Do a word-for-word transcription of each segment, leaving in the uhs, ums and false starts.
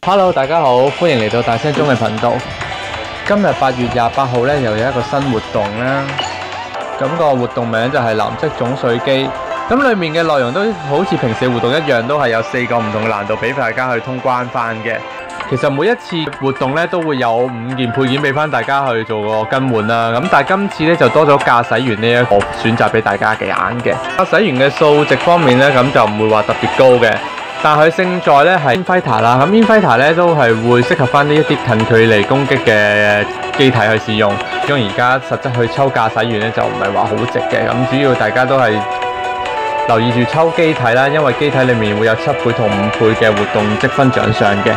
Hello， 大家好，歡迎嚟到大聲中嘅頻道。今日八月廿八號咧，又有一個新活動啦。咁、那個活動名就係藍色總水機。咁裡面嘅內容都好似平時活動一樣，都係有四個唔同嘅難度俾大家去通關翻嘅。其實每一次活動咧都會有五件配件俾翻大家去做個更換啦。咁但係今次咧就多咗駕駛員呢一個選擇俾大家嘅揀嘅。駕駛員嘅數值方面咧，咁就唔會話特別高嘅。但係佢勝在咧係 Infighter 啦，咁 Infighter 咧都係會適合翻呢一啲近距離攻擊嘅機體去使用。因為而家實質去抽駕駛員咧就唔係話好值嘅，咁主要大家都係留意住抽機體啦，因為機體裡面會有七倍同五倍嘅活動積分獎賞嘅。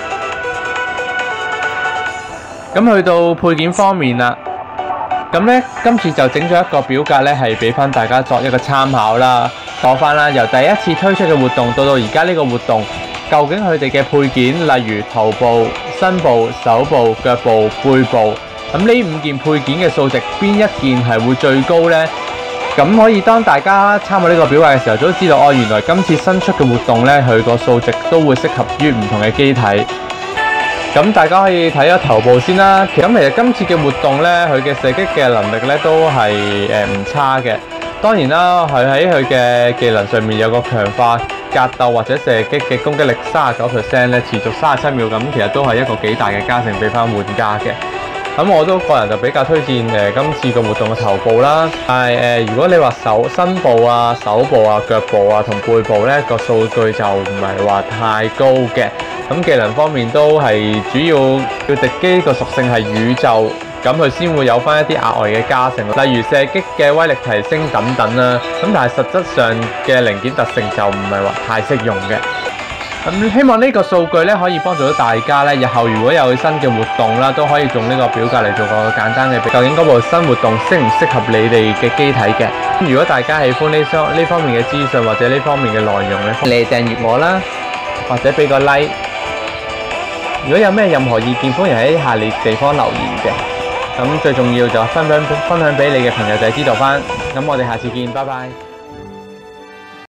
咁去到配件方面啦，咁咧今次就整咗一個表格咧，係俾翻大家作一個參考啦。講翻啦，由第一次推出嘅活動到到而家呢個活動，究竟佢哋嘅配件，例如頭部、身部、手部、腳部、背部，咁呢五件配件嘅數值，邊一件係會最高呢？咁可以當大家參考呢個表格嘅時候，都知道哦，原來今次新出嘅活動呢，佢個數值都會適合於唔同嘅機體。咁大家可以睇下頭部先啦。咁其實今次嘅活動呢，佢嘅射擊嘅能力呢，都係誒唔差嘅。當然啦，佢喺佢嘅技能上面有個強化格鬥或者射擊嘅攻擊力三十九 percent 咧，持續三十七秒咁，其實都係一個幾大嘅加成俾翻玩家嘅。咁我都個人就比較推薦誒、呃、今次個活動嘅頭部啦。但係誒、呃，如果你話手身部啊、手部啊、腳部啊同背部咧，個數據就唔係話太高嘅。咁技能方面都係主要要敵機個屬性係宇宙。咁佢先會有翻一啲額外嘅加成，例如射擊嘅威力提升等等啦。咁但係實質上嘅零件特性就唔係話太適用嘅。咁希望呢個數據咧可以幫助到大家咧，日後如果有新嘅活動啦，都可以用呢個表格嚟做個簡單嘅，究竟嗰部新活動適唔適合你哋嘅機體嘅。如果大家喜歡呢方呢方面嘅資訊或者呢方面嘅內容咧，你訂閱我啦，或者俾個 like。如果有咩任何意見，歡迎喺下列地方留言嘅。咁最重要就分享分享俾你嘅朋友仔知道翻，咁我哋下次見，拜拜。